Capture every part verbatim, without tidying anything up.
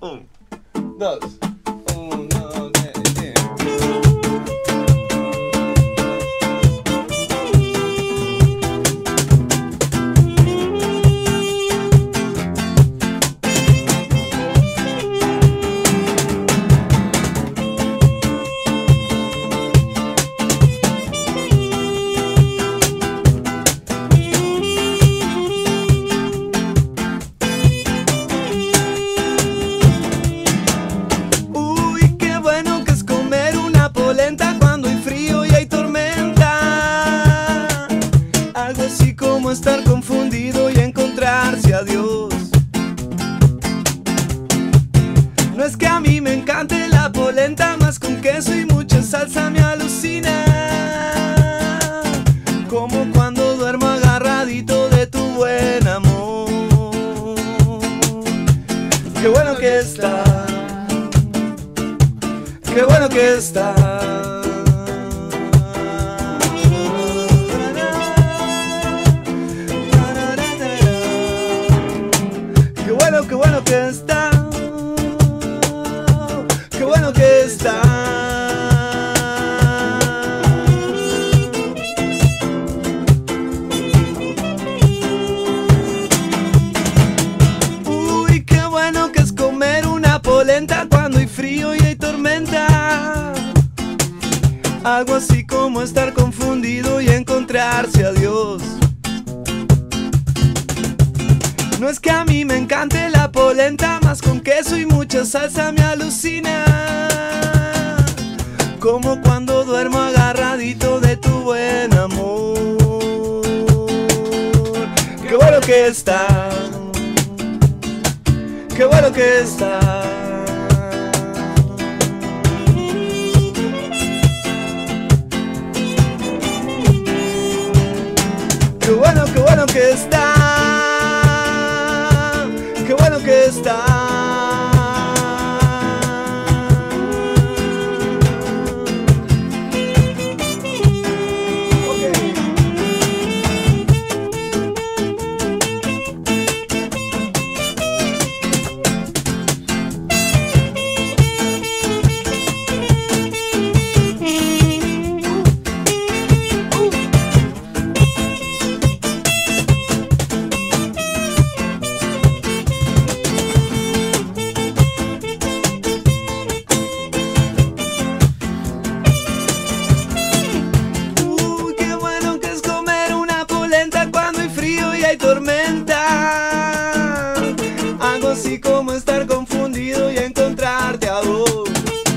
Un, dos, uno, tres, diez. Estar confundido y encontrarse a Dios. No es que a mí me encante la polenta, más con queso y mucha salsa me alucina. Como cuando duermo agarradito de tu buen amor. Qué bueno que está, qué bueno que está. Qué bueno que está, qué bueno que está. Uy, qué bueno que es comer una polenta cuando hay frío y hay tormenta. Algo así como estar confundido y encontrarse a Dios. No es que a mí me encante la polenta, más con queso y mucha salsa me alucina. Como cuando duermo agarradito de tu buen amor. Qué bueno que está, qué bueno que está. Qué bueno, qué bueno que está. Qué bueno que está. Okay. Tormenta, algo así como estar confundido y encontrarte a vos.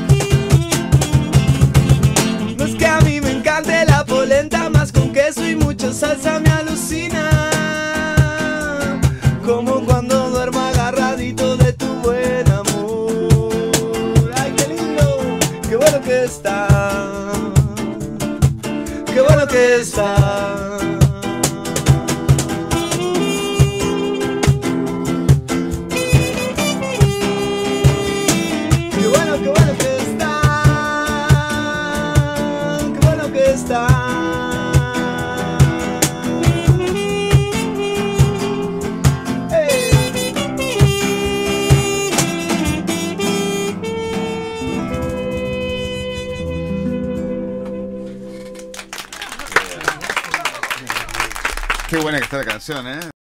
No es que a mí me encante la polenta, más con queso y mucha salsa me alucina. Como cuando duermo agarradito de tu buen amor. Ay, qué lindo, qué bueno que está, qué bueno que está. Qué buena que está la canción, ¿eh?